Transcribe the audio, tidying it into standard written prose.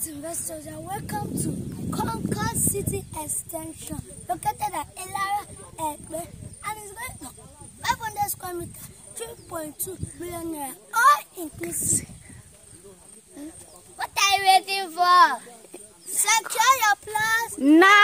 Great investors and welcome to CONCORD City Extension located at Ilara and it's going to 500 square meters, 3.2 million naira, all inclusive. What are you waiting for? Secure your plans now.